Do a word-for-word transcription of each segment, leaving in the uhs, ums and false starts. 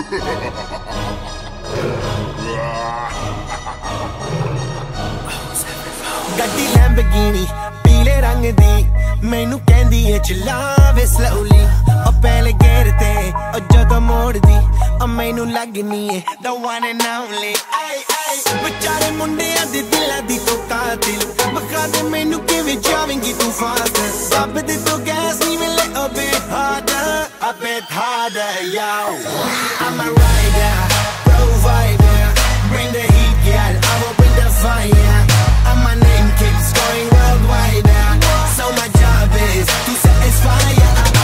ਗੱਡੀ ਲੈਂਬਰਗਿਨੀ ਪੀਲੇ ਰੰਗ ਦੀ ਮੈਨੂੰ ਕਹਿੰਦੀ ਏ ਚਲਾਵੇ slowly ਉਹ ਪਹਿਲੇ ਗੇਰ ਤੇ ਉਹ ਜਦੋਂ ਮੋੜਦੀ ਉਹ ਮੈਨੂੰ ਲੱਗਨੀ ਏ the one and only ay ay ਵਿਚਾਰੇ ਮੁੰਡਿਆਂ ਦੇ ਦਿਲਾਂ ਦੀ ਤੂੰ ਕਾਤਿਲ ਬਖਾ ਦੇ ਮੈਨੂੰ ਕਿਵੇਂ ਜਾਵੇਂਗੀ ਤੂੰ ਫਾਸਟ ਰੱਬ ਦੇ ਤੋਂ ਗੈਸ ਨਹੀਂ ਮਿਲੇ a bit harder a bit harder yo I'm a rider provider bring the heat girl I will bring the fire and my name keeps going worldwide now. So my job is to satisfy ya.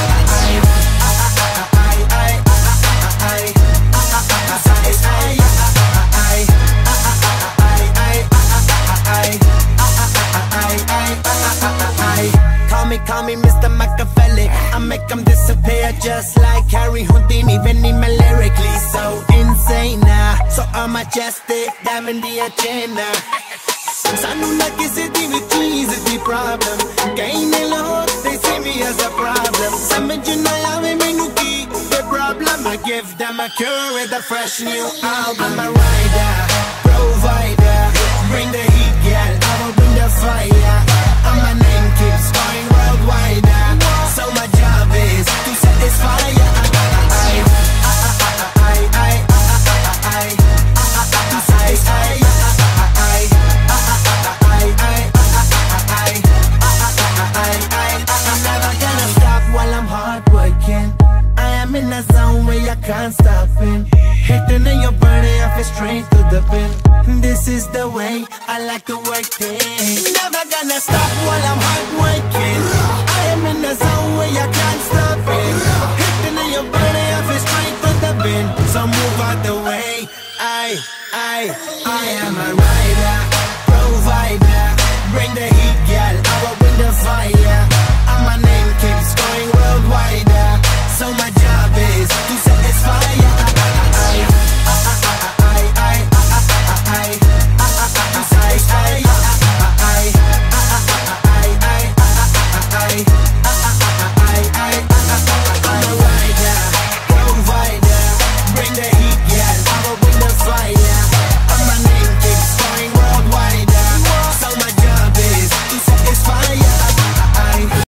Call me, call me Mister Machiavelli. I make them disappear just like Harry Houdini. Benny me lyrically so insane now. So I'm majestic, diamond the agenda. Sanu na kisi di vi cheez di problem. Kahin ne lahore, they see me as a problem. Samajh na aave mainu ki the problem. I give them a cure with a fresh new album. I'm a rider, provider, bring the heat, girl. I will bring the fire. And my name keeps going worldwide. So my job is to satisfy ya. In a zone where you can't stop in. Hitting in your body, I feel straight to the pin. This is the way I like to work things. Never gonna stop while I'm hard working.